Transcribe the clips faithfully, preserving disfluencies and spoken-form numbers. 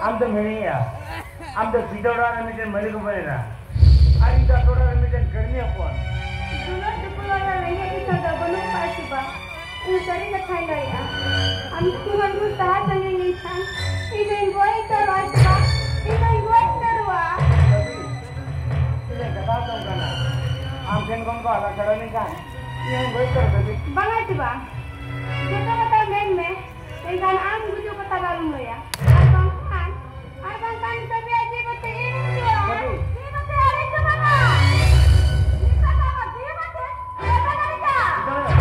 आमचं मिळेया आमचं पिठोडा मिटन मलिक बनेना आणि त्या थोडा मिटन करणी आपण तुला टुकुलाला नाही की सदा बनवून पाहिजे बा तू तरी न खायला या आम्ही तुला नुसता संगे नाही सांग इथे गोय तर वाटवा इथे गोय तर वा तुला कथा सांगना आमच्यान कोण को आला करणे का ये गोय कर दे बघायची बा जेता कथा मेन में ते गान आम गुजो कथा डालून या आपण खान आपण कान सभी अजी बते इन दिया ये बते अरे जमाना ये कथा ये बते ऐसा नहीं का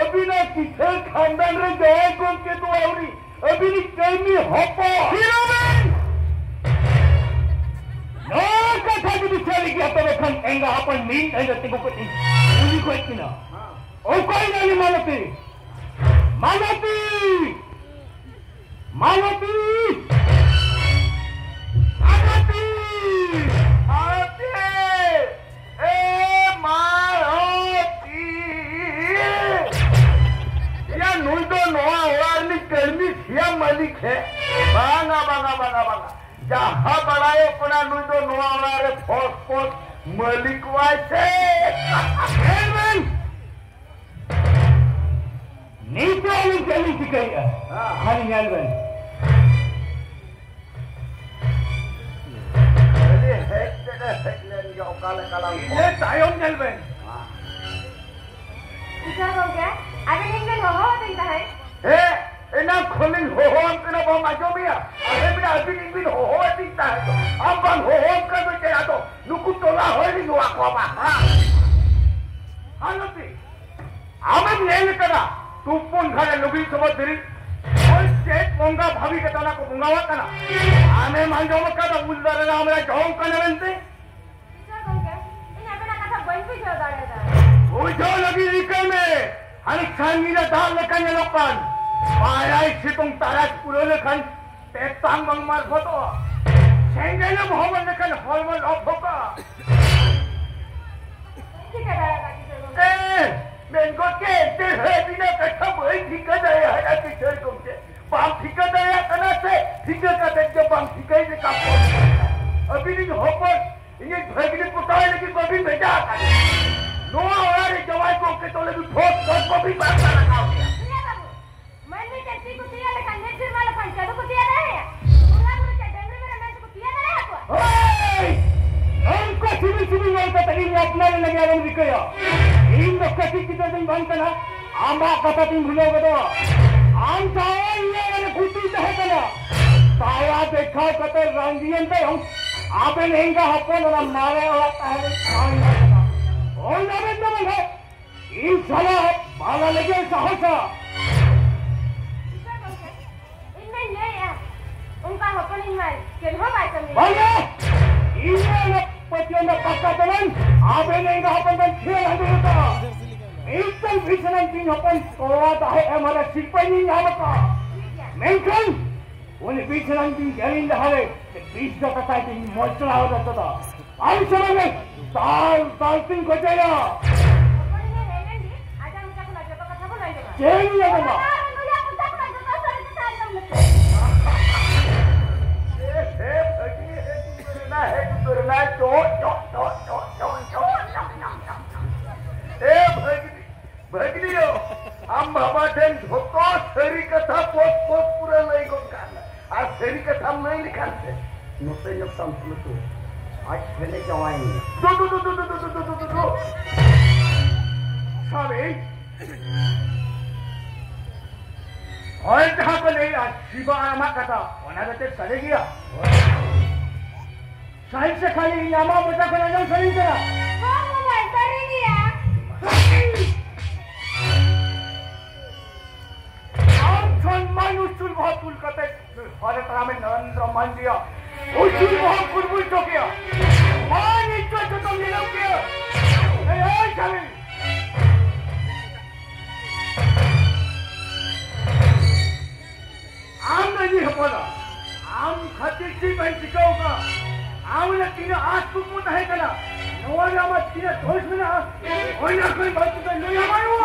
अभी ना किसे खानदान रे जय को के तो आवरी अभी नी कैमी हपो हिरोमन नो कथा की बिचारी की आता देखन एंगा अपन नींद एंगा तिगो को उनी को इतना ओ कोई नहीं मानती मानती मानती मानती आते ए मानती या नुई तो नोआ और नी कर्मी सिया मालिक है बांगा बांगा बांगा बांगा जहाँ बड़ाए अपना नुई तो नोआ और फोस फोस मालिक वाइसे नीचे वाली गली सिखाई है खाली न्यालबन अरे हेक तेरे हेक लेने जाओ काले काला ये टाइम न्यालबन क्या हो गया अभी इंग्लिश हो हो दिखता है ए इना खोलिंग हो हो हम तेरा बहुत मजो में है अरे मेरा अभी इंग्लिश हो हो दिखता है तो अब हम हो हो कर दो चला तो नुकु तोला हो नहीं हुआ कोमा हाँ हाँ लोटी आमन नहीं करा तू पुन घरे लुगी समझ तेरी और चेत मोंगा भाभी के तना को मुंगावा कना आने मान जाओ मक्का तो उल्दर ना हमारा जाऊं कने बनते क्या हो गया इन अपना कथा बन भी जो दाड़ेगा वो जो लगी रिके में हर खानी ना दाल लेकर ये लोगन पाया इसी तुम तारा पूरे लेकर पेटांग बंग मार फोटो सेंगे ने मोहम्मद लेकर हॉर्मोन ऑफ होगा ठीक है दाड़ेगा किसे ए मेनको के तेरे बिना कथा वही ठीक है यार किशोर तुमसे बाम ठीक है यार कना से ठीक है का देख जब बाम ठीक है का अभी नहीं हो पर ये भगनी पुताए लेकिन कभी भेजा नो और जवाई को के तो लेकिन ठोक ठोक को भी बात लगा हो गया सुनिए बाबू मन में चट्टी को दिया लेकिन नेट फिर वाला पंचायत को दिया नहीं है पूरा पूरा चट्टी मेरे मैं को दिया नहीं है को ओए हमको सिविल सिविल में तो तरी अपना लगे आरम दिखया इन लोग कसी की तो दिन बंद करना आंबा कथा तुम भूलोगे तो आम चावा ये मैंने कुटी चाहे करना साया देखा कते रंगियन पे हम आपे नहीं का हप्पो ना मारे और पहले खाएंगे और ना बंद बंद इन साला बाला लगे साहसा इनमें नहीं है उनका हपन इनमें के हो बात में भैया इन्हें पतियों में पक्का तलन आपे नहीं का हप्पन बंद खेल हंदे होता एकदम भीषण तीन हप्पन कोड़ा है हमारा सिपाही यहाँ का मेंशन उन्हें भीषण तीन गरीब हरे बीस का कथा तीन मोचरा हो जाता था आज समय में साल साल तीन को जाया हपन ने रहने दी आज हम क्या कुछ तो कथा बोल रहे हैं जेल में जाऊंगा मुझे कुछ तो कुछ तो सारे ये है भगी है तुरना है तुरना चो चो चो चो चो चो ए भगी भगनी हो हम बाबा टेन धोको सरी कथा पोस्ट पोस्ट पूरा नहीं को करना आज सरी कथा नहीं लिखाते नुसे जब संतुल तो आज पहले क्या आएंगे दो दो दो दो दो दो दो दो दो दो सारे और जहाँ पर नहीं आज शिवा आमा कथा वना रहते चले गया साहिब से खाली यामा बचा कर ना सही करा हां मोबाइल सही गया मानुषुल बहुत पुल करते हरे तरह में नरेंद्र मान दिया उसी बहुत बुलबुल तो किया मान इज्जत तो तुम ले किया ए ए चले आम नहीं है बोला आम खातिर सी बन सिखाऊंगा आम ने तीन आस कुछ मुद्दा है कना नवाजा मत तीन धोश में ना और ना कोई बात तो नहीं हमारे